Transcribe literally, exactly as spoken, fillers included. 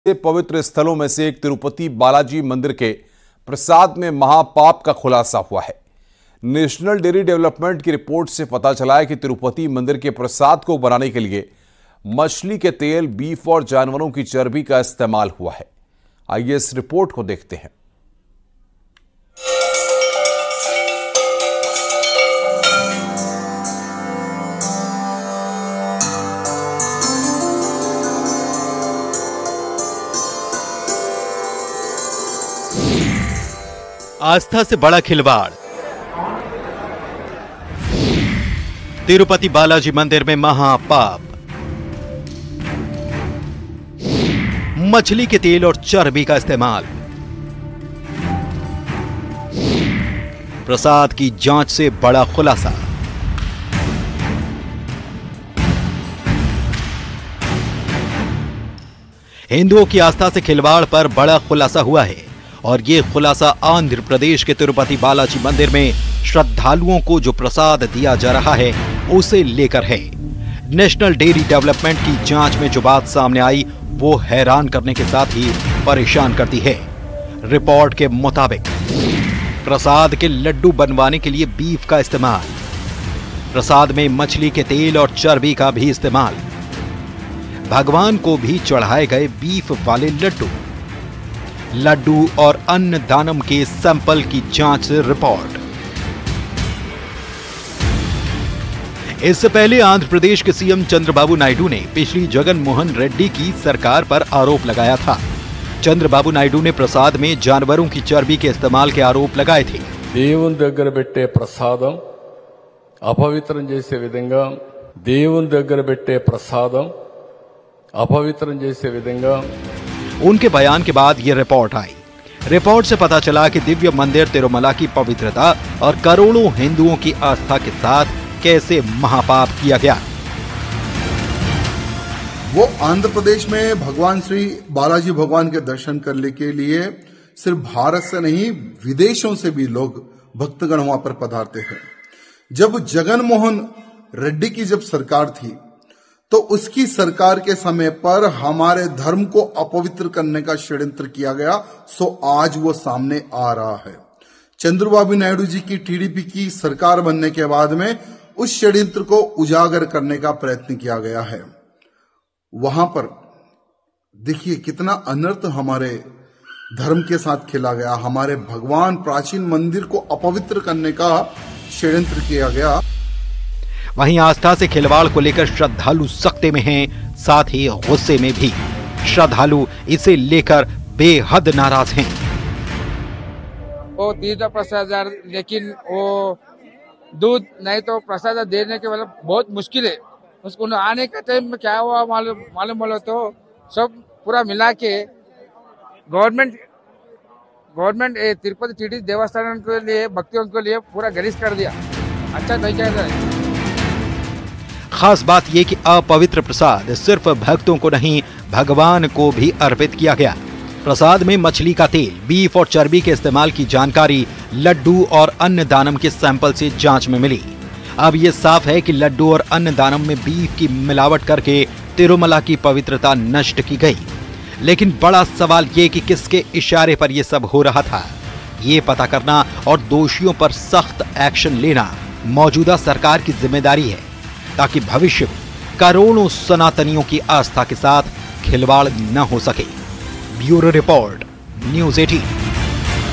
पवित्र स्थलों में से एक तिरुपति बालाजी मंदिर के प्रसाद में महापाप का खुलासा हुआ है। नेशनल डेयरी डेवलपमेंट की रिपोर्ट से पता चला है कि तिरुपति मंदिर के प्रसाद को बनाने के लिए मछली के तेल, बीफ और जानवरों की चर्बी का इस्तेमाल हुआ है। आइए इस रिपोर्ट को देखते हैं। आस्था से बड़ा खिलवाड़। तिरुपति बालाजी मंदिर में महापाप। मछली के तेल और चर्बी का इस्तेमाल। प्रसाद की जांच से बड़ा खुलासा। हिंदुओं की आस्था से खिलवाड़ पर बड़ा खुलासा हुआ है और ये खुलासा आंध्र प्रदेश के तिरुपति बालाजी मंदिर में श्रद्धालुओं को जो प्रसाद दिया जा रहा है उसे लेकर है। नेशनल डेयरी डेवलपमेंट की जांच में जो बात सामने आई वो हैरान करने के साथ ही परेशान करती है। रिपोर्ट के मुताबिक प्रसाद के लड्डू बनवाने के लिए बीफ का इस्तेमाल, प्रसाद में मछली के तेल और चर्बी का भी इस्तेमाल, भगवान को भी चढ़ाए गए बीफ वाले लड्डू लड्डू और अन्न दानम के सैंपल की जांच से रिपोर्ट। इससे पहले आंध्र प्रदेश के सीएम चंद्रबाबू नायडू ने पिछली जगन मोहन रेड्डी की सरकार पर आरोप लगाया था। चंद्रबाबू नायडू ने प्रसाद में जानवरों की चर्बी के इस्तेमाल के आरोप लगाए थे। దేవుని దగ్గర పెట్టే ప్రసాదం అపవిత్రం చేసే విధంగా దేవుని దగ్గర పెట్టే ప్రసాదం అపవిత్రం చేసే విధంగా उनके बयान के बाद ये रिपोर्ट आई। रिपोर्ट से पता चला कि दिव्य मंदिर तिरुमला की पवित्रता और करोड़ों हिंदुओं की आस्था के साथ कैसे महापाप किया गया। वो आंध्र प्रदेश में भगवान श्री बालाजी भगवान के दर्शन करने के लिए सिर्फ भारत से नहीं विदेशों से भी लोग भक्तगण वहां पर पधारते हैं। जब जगन मोहन रेड्डी की जब सरकार थी तो उसकी सरकार के समय पर हमारे धर्म को अपवित्र करने का षड्यंत्र किया गया, सो आज वो सामने आ रहा है। चंद्रबाबू नायडू जी की टीडीपी की सरकार बनने के बाद में उस षड्यंत्र को उजागर करने का प्रयत्न किया गया है। वहां पर देखिए कितना अनर्थ हमारे धर्म के साथ खेला गया। हमारे भगवान प्राचीन मंदिर को अपवित्र करने का षड्यंत्र किया गया। वहीं आस्था से खिलवाड़ को लेकर श्रद्धालु सख्ते में हैं, साथ ही गुस्से में भी। श्रद्धालु इसे लेकर बेहद नाराज हैं। वो तीर्थ प्रसाद, लेकिन वो दूध नहीं तो प्रसाद देने के मतलब बहुत मुश्किल है। उसको आने के टाइम में क्या हुआ मालूम मालूम बोलो तो सब पूरा मिला के गवर्नमेंट गवर्नमेंट तिरुपति टीटी देवस्थान के लिए भक्तों के लिए पूरा गरिष्ठ कर दिया। अच्छा नहीं कहता है। खास बात यह कि अपवित्र प्रसाद सिर्फ भक्तों को नहीं भगवान को भी अर्पित किया गया। प्रसाद में मछली का तेल, बीफ और चर्बी के इस्तेमाल की जानकारी लड्डू और अन्न दानम के सैंपल से जांच में मिली। अब यह साफ है कि लड्डू और अन्न दानम में बीफ की मिलावट करके तिरुमला की पवित्रता नष्ट की गई। लेकिन बड़ा सवाल ये कि किसके इशारे पर यह सब हो रहा था, ये पता करना और दोषियों पर सख्त एक्शन लेना मौजूदा सरकार की जिम्मेदारी है, ताकि भविष्य में करोड़ों सनातनियों की आस्था के साथ खिलवाड़ न हो सके। ब्यूरो रिपोर्ट, न्यूज़ अठारह।